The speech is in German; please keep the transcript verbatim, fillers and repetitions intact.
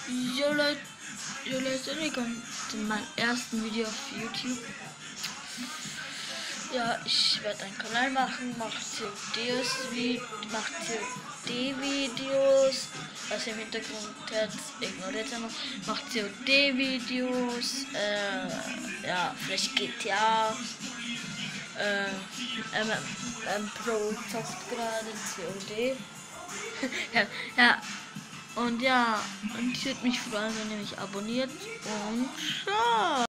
Jo Leute, jo Leute, willkommen zu meinem ersten Video auf YouTube. Ja, ich werde einen Kanal machen, mache C O Ds, mache C O D-Videos, was im Hintergrund hört, ignoriert einfach, macht C O D-Videos, äh, ja, vielleicht G T A, äh, M M Pro zockt gerade C O D. ja, ja. Und ja, und ich würde mich freuen, wenn ihr mich abonniert und ciao.